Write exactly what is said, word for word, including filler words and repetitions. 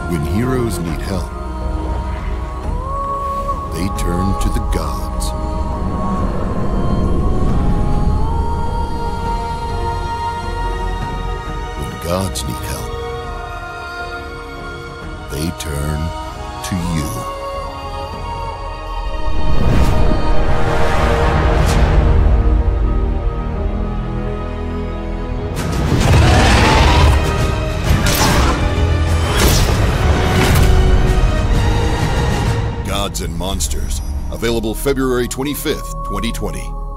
When heroes need help, they turn to the gods. When gods need help, they turn to you. Gods and Monsters, available February twenty-fifth, twenty twenty.